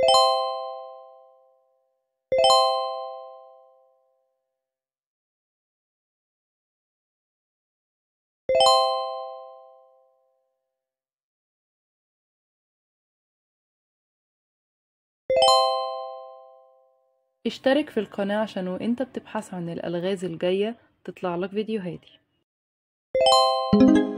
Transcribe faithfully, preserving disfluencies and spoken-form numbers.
اشترك في القناة عشان وانت بتبحث عن الألغاز الجاية تطلع لك فيديوهاتي.